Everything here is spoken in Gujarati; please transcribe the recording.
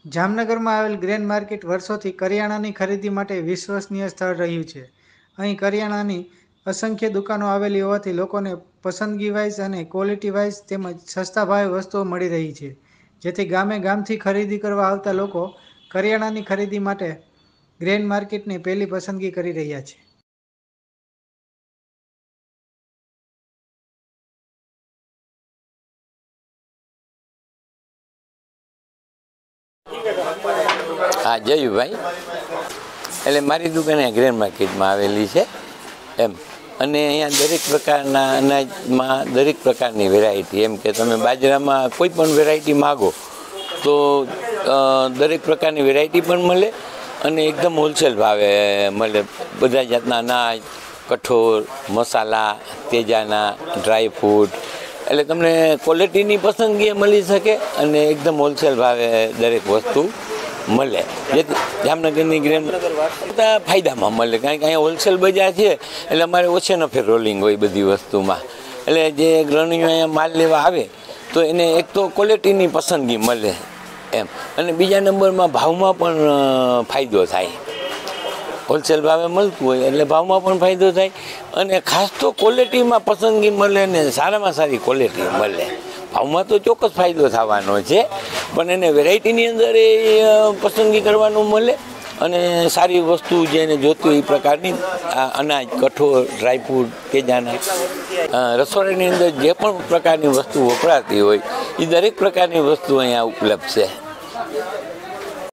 જામનગરમાં આવેલ ગ્રેન માર્કેટ વર્ષોથી કરિયાણાની ખરીદી માટે વિશ્વસનીય સ્થળ રહ્યું છે. અહીં કરિયાણાની અસંખ્ય દુકાનો આવેલી હોવાથી લોકોને પસંદગી વાઇઝ અને ક્વોલિટી વાઇઝ તેમજ સસ્તા ભાવે વસ્તુઓ મળી રહી છે. જેથી ગામે ગામથી ખરીદી કરવા આવતા લોકો કરિયાણાની ખરીદી માટે ગ્રેન માર્કેટની પહેલી પસંદગી કરી રહ્યા છે. હા, જયુભાઈ. એટલે મારી દુકાન ગ્રેન માર્કેટમાં આવેલી છે એમ. અને અહીંયા દરેક પ્રકારના અનાજમાં દરેક પ્રકારની વેરાયટી, એમ કે તમે બાજરામાં કોઈ પણ વેરાયટી માગો તો દરેક પ્રકારની વેરાયટી પણ મળે અને એકદમ હોલસેલ ભાવે મળે. બધા જાતના અનાજ, કઠોળ, મસાલા, તેજાના, ડ્રાય ફ્રૂટ, એટલે તમને ક્વોલિટીની પસંદગી મળી શકે અને એકદમ હોલસેલ ભાવે દરેક વસ્તુ મળે. જેથી જામનગરની ગ્રેન ફાયદામાં મળે, કારણ કે અહીંયા હોલસેલ બજાર છે એટલે અમારે ઓછે નફે રોલિંગ હોય બધી વસ્તુમાં. એટલે જે ગૃહિણીઓ અહીંયા માલ લેવા આવે તો એને એક તો ક્વોલિટીની પસંદગી મળે એમ, અને બીજા નંબરમાં ભાવમાં પણ ફાયદો થાય. હોલસેલ ભાવે મળતું હોય એટલે ભાવમાં પણ ફાયદો થાય અને ખાસ તો ક્વોલિટીમાં પસંદગી મળે ને સારામાં સારી ક્વોલિટી મળે. ભાવમાં તો ચોક્કસ ફાયદો થવાનો છે, પણ એને વેરાયટીની અંદર એ પસંદગી કરવાનું મળે અને સારી વસ્તુ જેને જોતી હોય એ પ્રકારની અનાજ, કઠોળ, ડ્રાયફ્રૂટ, તેજાના, રસોડાની અંદર જે પણ પ્રકારની વસ્તુ વપરાતી હોય એ દરેક પ્રકારની વસ્તુ અહીંયા ઉપલબ્ધ છે.